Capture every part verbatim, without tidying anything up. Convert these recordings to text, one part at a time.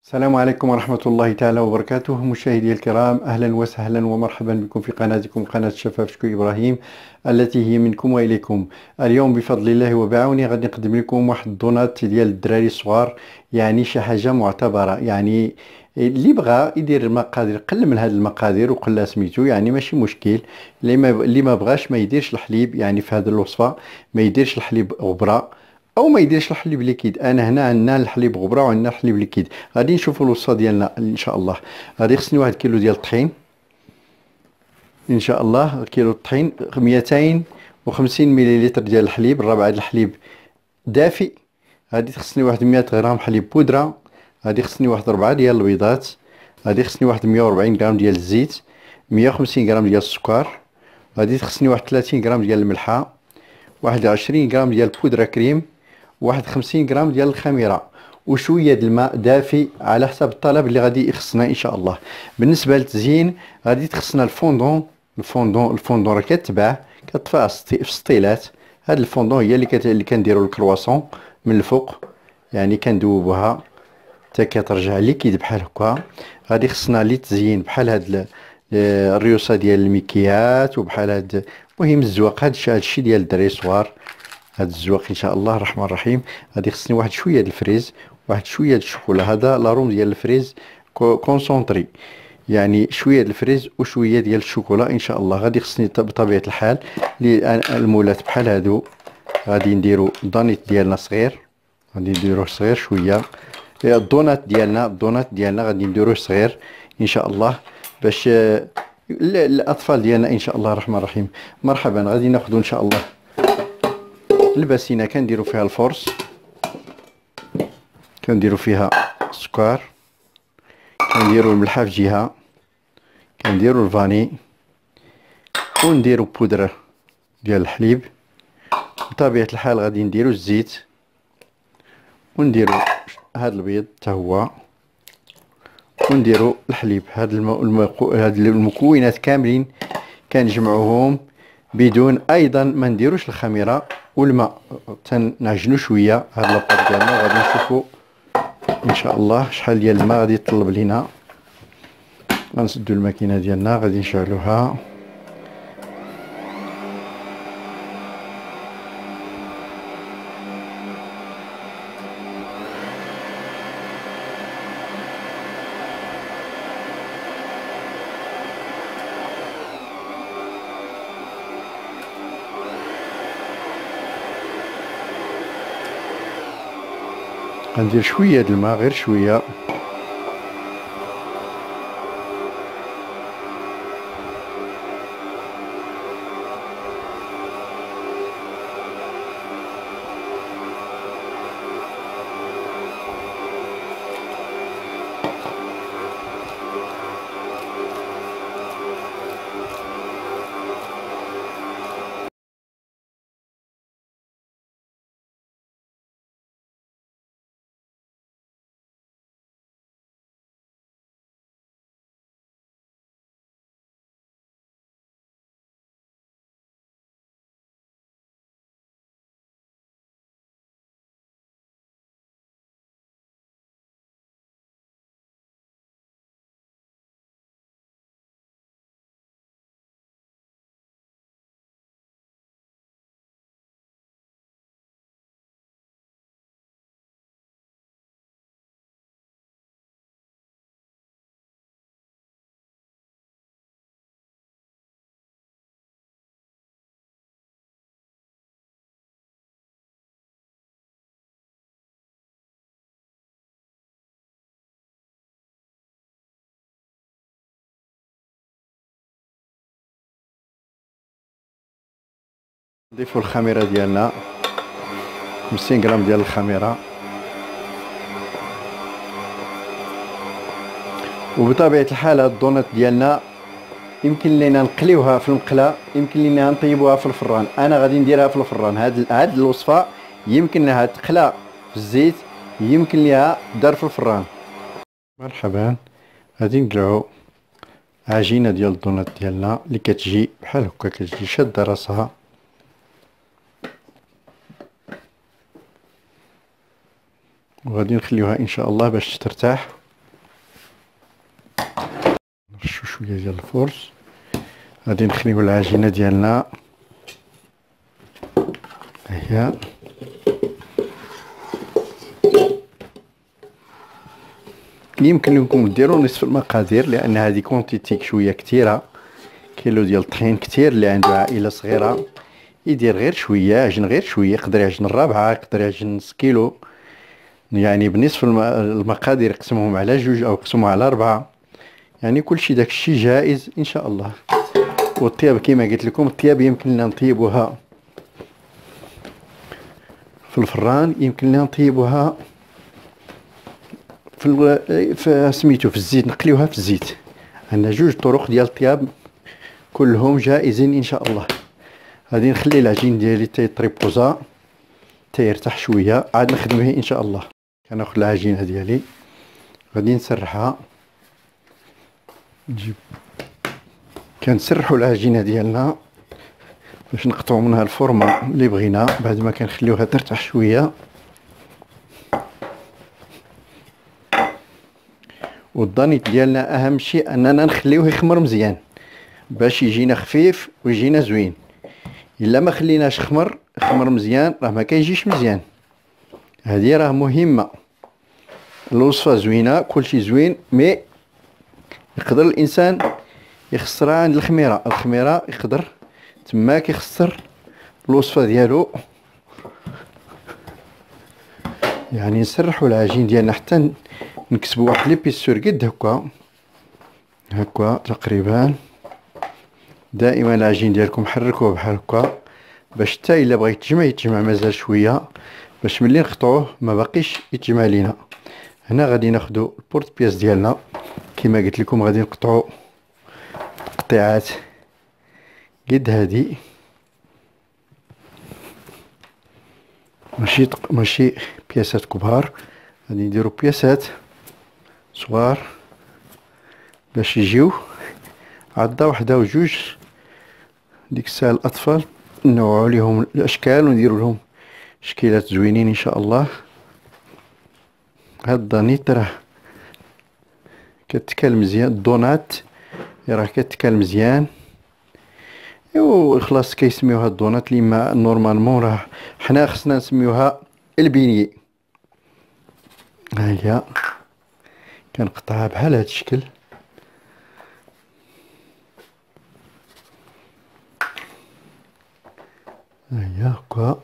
السلام عليكم ورحمة الله تعالى وبركاته. مشاهدي الكرام، أهلا وسهلا ومرحبا بكم في قناتكم قناة الشفاف شكو إبراهيم التي هي منكم وإليكم. اليوم بفضل الله وبعونه غادي نقدم لكم واحد الدونات ديال الدراري الصغار، يعني شي حاجة معتبرة. يعني اللي بغى يدير المقادير قل من هاد المقادير وقل سميتو، يعني ماشي مشكل. اللي ما اللي ما بغاش ما يديرش الحليب، يعني في هذه الوصفة ما يديرش الحليب غبرة او ما يديرش الحليب ليكيد. انا هنا عندنا الحليب غبره وعندنا الحليب ليكيد. غادي نشوفوا الوصفه ديالنا ان شاء الله. غادي خصني واحد كيلو ديال الطحين ان شاء الله. كيلو الطحين، مئتين وخمسين مليلتر ديال الحليب، الربعه ديال الحليب دافئ. غادي خصني واحد مئة غرام حليب بودره. غادي خصني واحد ربعة ديال البيضات. غادي خصني واحد مئة وأربعين غرام ديال الزيت، مئة وخمسين غرام ديال السكر. غادي خصني واحد ثلاثين غرام ديال الملحه، واحد عشرين غرام ديال بودره كريم، واحد خمسين غرام ديال الخميره، وشويه د الماء دافي على حسب الطلب اللي غادي يخصنا ان شاء الله. بالنسبه للتزيين غادي تخصنا الفوندون. الفوندون الفوندون راه كتباع كتطفى في السطيلات. هاد الفوندون هي اللي كت... اللي كنديروا الكرواسون من الفوق، يعني كندوبوها حتى كترجع ليكيد بحال هكا. غادي خصنا لي تزيين بحال هاد ال- الريوسه ديال المكيات، وبحال هاد المهم الزواق. هاد الشيء ديال الدراري الصغار، هاد الزواق ان شاء الله الرحمن الرحيم. غادي خصني واحد شويه د الفريز، واحد شويه د الشوكولا. هذا لاروم ديال الفريز كونسونطري، يعني شويه د الفريز وشويه ديال الشوكولا ان شاء الله. غادي خصني بطبيعه الحال المولات بحال هادو. غادي نديرو الدانيت ديالنا صغير، غادي نديروه صغير شويه. الدونات ديالنا الدونات ديالنا غادي نديروه صغير ان شاء الله، باش آه، ال- الاطفال ديالنا ان شاء الله الرحمن الرحيم. مرحبا. غادي ناخذ ان شاء الله الباسينه، كنديروا فيها الفرص، كنديروا فيها السكر، كنديروا الملحه في جهه، كنديروا الفاني، ونديروا بودره ديال الحليب. بطبيعه الحال غادي نديروا الزيت، ونديروا هاد البيض حتى هو، ونديروا الحليب. هاد المو... المكو... هاد المكونات كاملين كنجمعوهم بدون ايضا ما نديروش الخميره والماء. تنعجنوا شويه هاد لاباط ديالنا. وغادي نشوفوا ان شاء الله شحال ديال الماء غادي يطلب لينا. غنسدو الماكينه ديالنا، غادي نشعلوها. غندير شويه د الماء، غير شويه. نضيفوا الخميره ديالنا، خمسين غرام ديال الخميره. وبطبيعه الحال هاد الدونات ديالنا يمكن لينا نقليوها في المقله، يمكن لينا نطيبوها في الفران. انا غادي نديرها في الفران. هاد هاد الوصفه يمكن لها تقلى في الزيت، يمكن لها دار في الفران. مرحبا. غادي نقلعو عجينه ديال الدونات ديالنا اللي كتجي بحال هكا، كتجي شاده راسها. وغادي نخليوها ان شاء الله باش ترتاح. نرشو شويه ديال الفرش. غادي نخليو العجينه ديالنا هي يمكن لكم ديروا نصف المقادير لان هذه كونتيتي شويه كثيره. كيلو ديال الطحين كثير، اللي عنده عائله صغيره يدير غير شويه، عجن غير شويه، يقدر يعجن الرابعه، يقدر يعجن نص كيلو، يعني بنصف المقادير يقسمهم على جوج او يقسمهم على اربعه، يعني كلشي داكشي جائز ان شاء الله. والطياب كما قلت لكم، الطياب يمكن لنا نطيبوها في الفران، يمكن لنا نطيبوها في في سميتو في الزيت، نقليوها في الزيت. عندنا جوج طرق ديال الطياب كلهم جائزين ان شاء الله. غادي نخلي العجين ديالي تيطريبوزا تيرتاح شويه، عاد نخدم به ان شاء الله. كناخذ العجينه ديالي غادي نسرحها، نجيب كنسرحوا العجينه ديالنا باش نقطعوا منها الفورمه اللي بغينا، بعد ما كنخليوها ترتاح شويه. والضانيت ديالنا اهم شيء اننا نخليوه يخمر مزيان باش يجينا خفيف ويجينا زوين. الا ما خليناش خمر خمر مزيان راه ما كيجيش مزيان. هذه راه مهمه. الوصفه زوينه كلشي زوين، مي يقدر الانسان يخسرها عند الخميره. الخميره يقدر تماك يخسر الوصفه ديالو. يعني نسرحوا العجين ديالنا حتى نكسبوا واحد ليبيسور قد هكا هكا تقريبا. دائما العجين ديالكم حركوه بحال هكا باش حتى الا بغى يتجمع يتجمع مازال شويه، باش ملي نقطعوه ما باقيش يتجمع لينا. هنا غادي ناخذوا البورت بياس ديالنا كما قلت لكم، غادي نقطعوا تقطيعات قد هادي، ماشي ماشي بياسات كبار، غادي نديروا بياسات صغار باش يجيو عضه وحده وجوج. ديك الساعه الاطفال نوعوا لهم الاشكال ونديروا لهم شكيلات زوينين ان شاء الله. هاد الضانيت راه كتكال مزيان، الدونات راه كتكال مزيان. ايوا خلاص كيسميوها الدونات، اللي ما نورمالمون راه حنا خصنا نسميوها البيني. ها هي كنقطعها بحال هاد الشكل. ها هي هكا.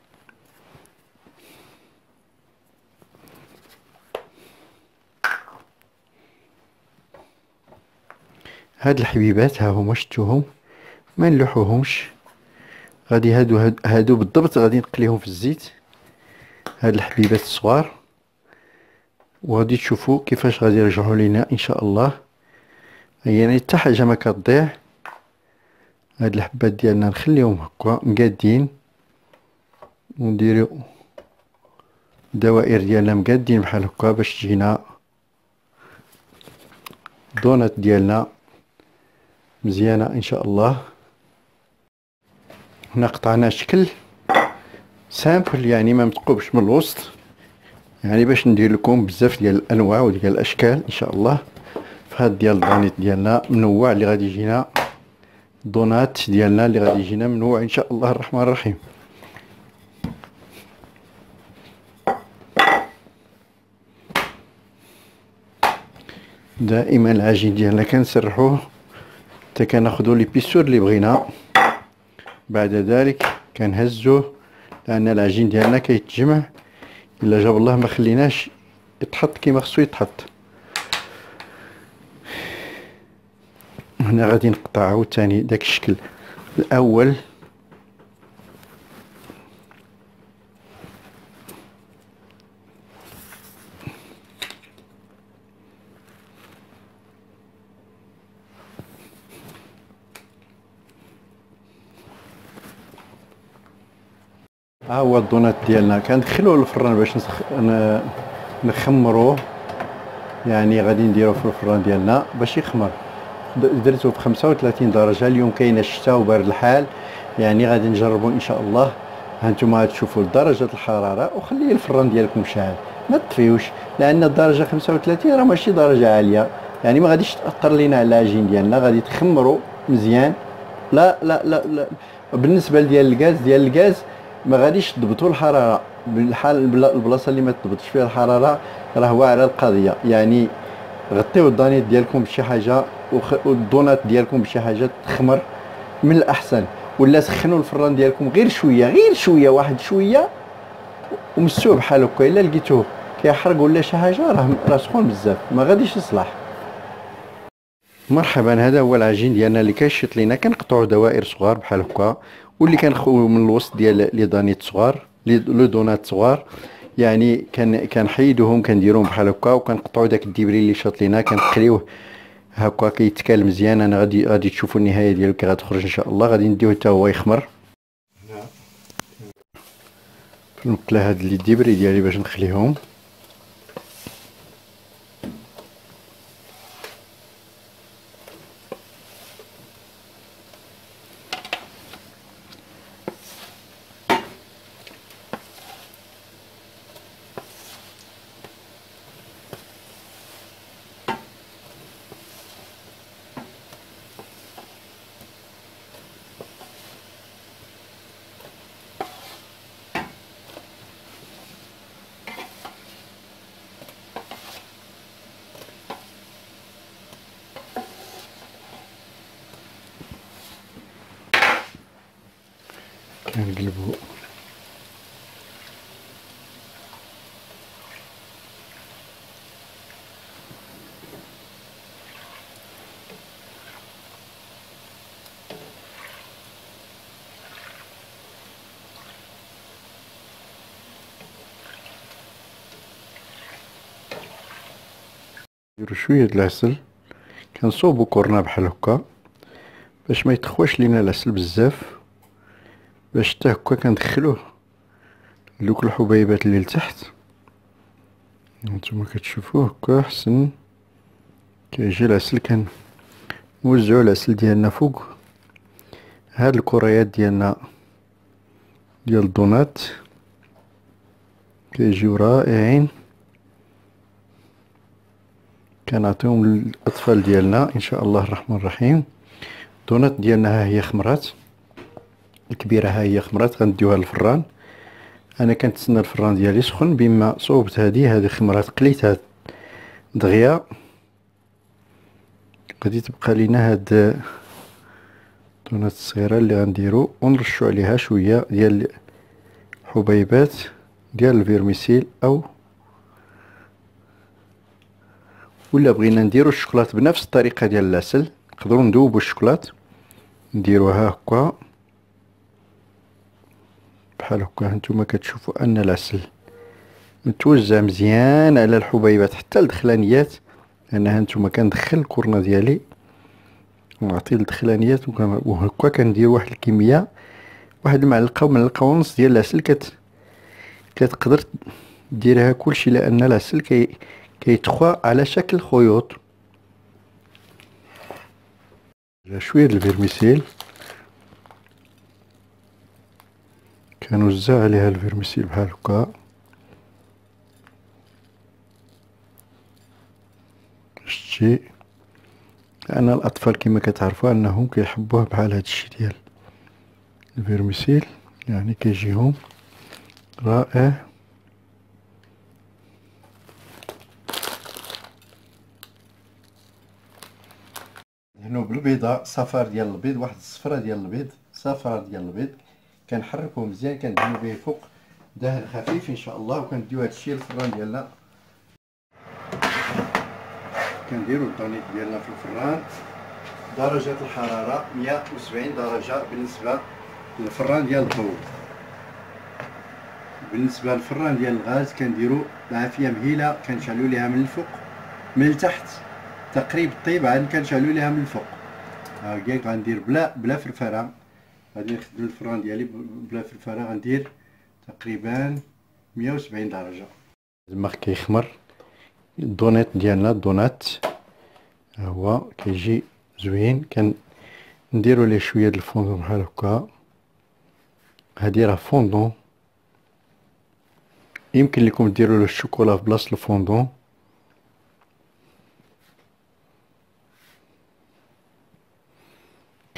هاد الحبيبات ها هما شفتوهم، ما نلوحوهمش. غادي هادو هادو, هادو بالضبط غادي نقليهم في الزيت، هاد الحبيبات الصغار، وغادي تشوفوا كيفاش غادي يرجعوا لينا ان شاء الله. يعني حتى حاجه ما كتضيع. هاد الحبات ديالنا نخليهم هكا مقادين، ونديرو الدوائر ديالنا مقادين بحال هكا باش تجينا الدونات ديالنا مزيانه ان شاء الله. هنا قطعنا شكل سامبل، يعني ما متقوبش من الوسط، يعني باش ندير لكم بزاف ديال الانواع وديال الاشكال ان شاء الله. فهاد ديال الضانيت ديالنا منوع، اللي غادي يجينا الدونات ديالنا اللي غادي يجينا منوع ان شاء الله الرحمن الرحيم. دائما العجين ديالنا كنسرحوه حتى كناخذوا لي بيسور اللي بغينا، بعد ذلك كنهزوه لان العجين ديالنا كيتجمع. الا جاب الله ما خليناش يتحط كيما خصو يتحط. هنا غادي نقطع عاوتاني داك الشكل الاول. ها هو الدونات ديالنا كندخلوه للفران باش نسخ... نخمروه، يعني غادي نديروه في الفران ديالنا باش يخمر. درتو في خمسة وثلاثين درجه. اليوم كاين الشتاء وبارد الحال، يعني غادي نجربوا ان شاء الله. هانتوما تشوفوا درجه الحراره، وخلي الفران ديالكم شاعل ما تطفيوش، لان الدرجه خمسة وثلاثين راه ماشي درجه عاليه، يعني ما غاديش تاثر لينا على العجين ديالنا. غادي تخمروا مزيان. لا لا لا, لا. بالنسبه ديال الغاز ديال الغاز ما غاديش تضبطوا الحراره بالحال البلاصه اللي ما تضبطش فيها الحراره راه واعره القضيه. يعني غطيو الدانيت ديالكم بشي حاجه والدونات ديالكم بشي حاجه تخمر من الاحسن. ولا سخنوا الفران ديالكم غير شويه غير شويه واحد شويه ومسوه بحال هكا. الا لقيتوه كيحرق ولا شي حاجه راه راه سخون بزاف ما غاديش يصلح. مرحبا، هذا هو العجين ديالنا اللي كيشيط لينا. كنقطعوا دوائر صغار بحال هكا واللي كنخويو من الوسط ديال لي دانيت صغار لي دونات صغار. يعني كان كنحيدوهم كنديروهم بحال هكا وكنقطعوا داك الدبري اللي شاط لينا كنقليوه هكا كيتكال مزيان. انا غادي غادي تشوفوا النهايه ديالو كي غتخرج ان شاء الله. غادي نديوه حتى هو يخمر في المقله. هاد اللي الدبري ديالي باش نخليهم. كنقلبو نديرو شويه د العسل. كنصوبو كورنا بحال هكا باش ما يتخواش لينا العسل بزاف، باش حتى هكا كندخلوه لدوك الحبيبات اللي لتحت. هانتوما كتشوفوه هكا حسن كيجي العسل. كنوزعو العسل ديالنا فوق هاد الكريات ديالنا ديال الدونات كيجيو رائعين. كنعطيهم للاطفال ديالنا ان شاء الله الرحمن الرحيم. الدونات ديالنا ها هي خمرات الكبيره، ها هي خمرات. غنديوها للفران. انا كنتسنى الفران ديالي سخن. بما صوبت هذه هذه خمرات قليتها دغيا غادي تبقى لينا هاد الدونات الصغيره اللي غنديرو ونرشو عليها شويه ديال حبيبات ديال الفيرميسيل او ولا بغينا نديرو الشوكولات بنفس الطريقه ديال العسل. نقدروا ندوبوا الشوكولات نديروها هكا بحال هكا. هانتوما كتشوفوا ان العسل متوزع مزيان على الحبيبات حتى الدخلانيات. انا هانتوما كندخل الكورنه ديالي ونعطي الدخلانيات وهكا كندير واحد الكميه، واحد المعلقه ومعلقه ونص ديال العسل. كت كتقدر ديرها كلشي لان العسل كي كيتخوى على شكل خيوط. شويه د الفيرميسيل كنوزع عليها الفيرميسيل بحال هكا. شتي انا الاطفال كما كتعرفوا انهم كيحبوه بحال هادشي ديال الفيرميسيل، يعني كيجيهم رائع. هنا بالبيضه صفار ديال البيض، واحد الصفره ديال البيض، صفره ديال البيض كنحركوه مزيان. كندهنو به فوق دهن خفيف ان شاء الله. وكنديو هادشي للفران ديالنا. كنديرو الدانيت ديالنا في الفران. درجه الحراره مية وسبعين درجه بالنسبه للفران ديال الضوء. بالنسبه للفران ديال الغاز كنديرو بعافيه مهيله. كنشعلو ليها من الفوق من التحت تقريب الطيب، عاد كنشعلو ليها من الفوق. ها هي غندير بلا بلا فرفره. غادي نخدم الفران ديالي بلا فرفره. غندير تقريبا مية وسبعين درجه. الماء كيخمر. الدونيت ديالنا الدونات ها هو كيجي زوين. كنديرو ليه شويه د الفوندون بحال هكا. هادي راه فوندون، يمكن لكم ديروا له الشوكولا في بلاصه الفوندون.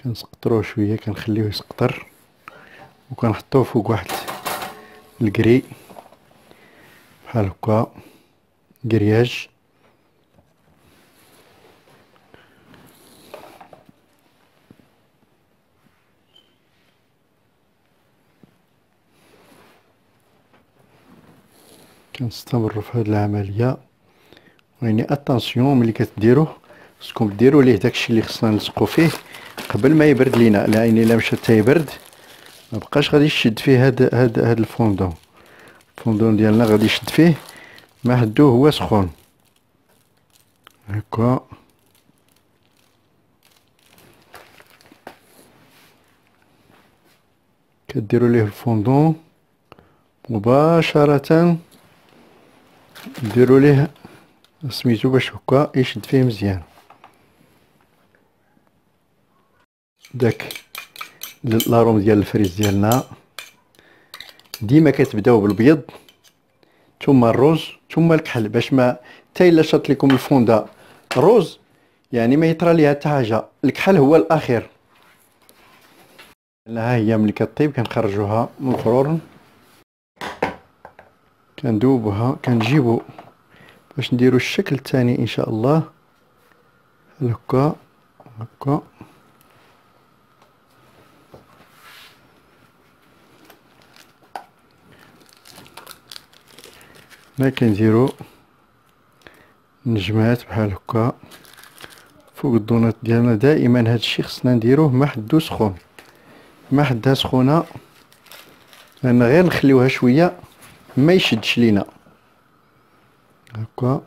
كنسقطروه شويه، كنخليوه يسقطر وكنحطوه فوق واحد الكري بحال هكا، كرياج. كنستمروا في هذه العمليه، يعني اتونسيون ملي كتديروه خصكم ديروا ليه داكشي اللي خصنا نلصقوا فيه قبل ما يبرد لينا، لان الا مشى حتى يبرد ما بقاش غادي يشد فيه هاد هاد هاد الفوندون. الفوندون ديالنا غادي يشد فيه ما حدوه هو سخون هكا. كديروا ليه الفوندون مباشره، ديروا ليه سميتو باش هكا يشد فيه مزيان. داك لاروم ديال الفريز ديالنا ديما كتبداو بالبيض ثم الروز ثم الكحل، باش ما حتى الا شاط لكم الفوندا روز يعني ما يطرى ليها حتى حاجه. الكحل هو الاخير. ها هي ملي كطيب كنخرجوها من الفرن، كندوبوها، كنجيبو باش نديرو الشكل الثاني ان شاء الله هكا هكا. ما كنديرو نجمات بحال هكا فوق الدونات ديالنا. دائما هاد الشيء خصنا نديروه ما حدو سخون، ما حدها سخونه، لان غير نخليوها شويه ما يشدش لينا هكا.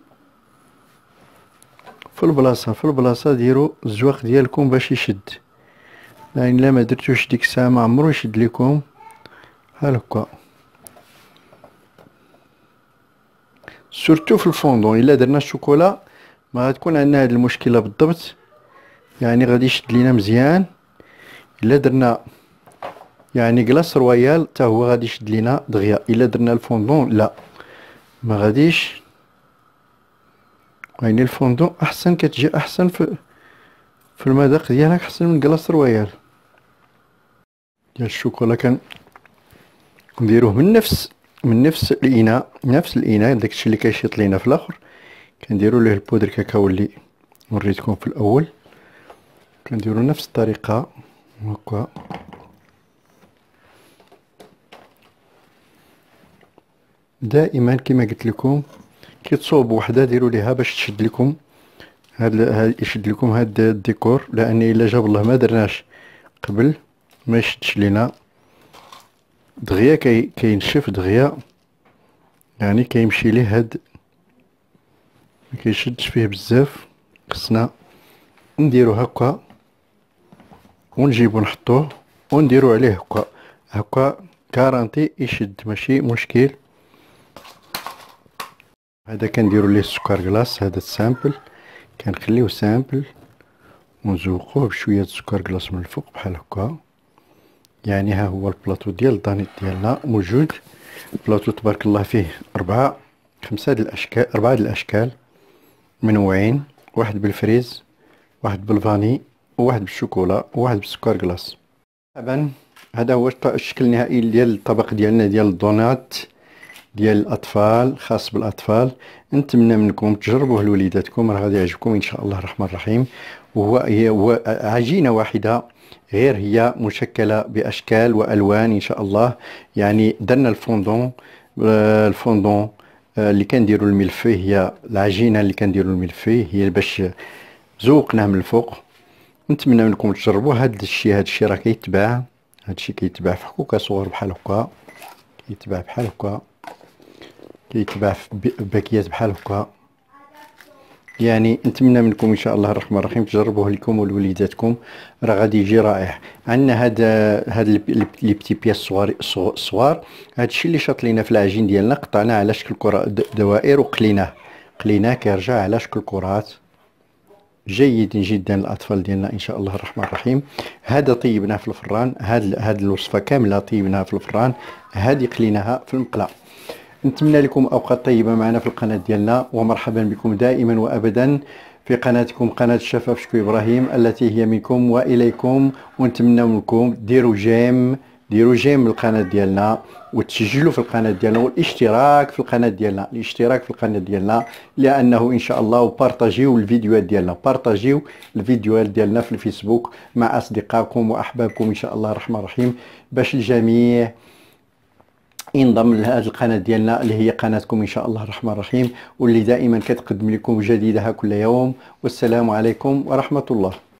في البلاصه في البلاصه ديروا الزواق ديالكم باش يشد، لان الا ما درتوش ديك الساعه ما عمرو يشد لكم بحال هكا. سورتو في الفوندون الا درنا الشوكولا ما غتكون عندنا هاد المشكله بالضبط، يعني غادي يشد لينا مزيان. الا درنا يعني كلاص رويال حتى هو غادي يشد لينا دغيا. الا درنا الفوندون لا ما غاديش، يعني الفوندون احسن، كتجي احسن في في المذاق ديالها احسن من كلاص رويال. ديال الشوكولا كان نديروه من نفس من نفس الاناء، نفس الاناء داكشي اللي كيشيط لينا في الاخر كنديروا ليه البودر كاكاو اللي وريتكم في الاول. كنديروا نفس الطريقه هكا. دائما كما قلت لكم كي تصوبوا وحده ديروا ليها باش تشد لكم هاد هاد يشد لكم هاد الديكور، لان الا جاب الله ما درناش قبل ما يشدش لينا دغيا، كي كينشف دغيا، يعني كيمشي ليه هاد ما كيشدش فيه بزاف. خصنا نديرو هكا ونجيبو نحطوه ونديرو عليه هكا هكا، كارانتي يشد ماشي مشكل. هذا كنديرو ليه السكر كلاص، هذا السامبل كنخليوه سامبل ونزوقوه بشويه السكر كلاص من الفوق بحال هكا. يعني ها هو البلاطو ديال الدانيت ديالنا موجود. البلاطو تبارك الله فيه أربعة خمسة د الاشكال، أربعة د الاشكال منوعين، واحد بالفريز، واحد بالفاني، وواحد بالشوكولا، وواحد بالسكر كلاص. طبعا هذا هو الشكل النهائي ديال الطبق ديالنا ديال الدونات ديال الاطفال، خاص بالاطفال. نتمنى منكم تجربوه لوليداتكم، راه غادي يعجبكم ان شاء الله الرحمن الرحيم. وهو هي هو عجينه واحده غير هي مشكله باشكال والوان ان شاء الله. يعني درنا الفوندون، الفوندون اللي كنديروا الملفيه، هي العجينه اللي كنديروا الملفيه هي باش زوقناه من الفوق. نتمنى منكم تجربوا هذا الشيء. هذا الشيء راه كيتباع، هذا الشيء كيتباع في حكوكه صغار بحال هكا، كيتباع بحال هكا، كيتباع في باكيات بحال هكا. يعني نتمنى منكم ان شاء الله الرحمن الرحيم تجربوه لكم ولوليداتكم، راه غادي يجي رائع. عندنا هاد هاد لي بيتي بياس صغار صغار. هاد الشيء اللي شاط لينا في العجين ديالنا قطعناه على شكل كره دوائر وقليناه، قليناه كيرجع على شكل كرات جيد جدا للاطفال ديالنا ان شاء الله الرحمن الرحيم. هذا طيبناه في الفران، هاد هاد الوصفه كامله طيبناها في الفران، هذه قليناها في المقله. نتمنى لكم اوقات طيبه معنا في القناه ديالنا، ومرحبا بكم دائما وابدا في قناتكم قناة الشفاف شكوي إبراهيم التي هي منكم وإليكم، ونتمنى منكم ديروا جيم ديروا جيم القناة ديالنا، وتسجلوا في القناة ديالنا، والاشتراك في القناة ديالنا الاشتراك في القناة ديالنا لأنه إن شاء الله، وبارطاجيو الفيديوهات ديالنا بارطاجيو الفيديوهات ديالنا في الفيسبوك مع أصدقائكم وأحبابكم إن شاء الله الرحمن الرحيم، باش الجميع ينضم لهذه القناة ديالنا اللي هي قناتكم إن شاء الله الرحمن الرحيم، واللي دائما كتقدم لكم جديدها كل يوم. والسلام عليكم ورحمة الله.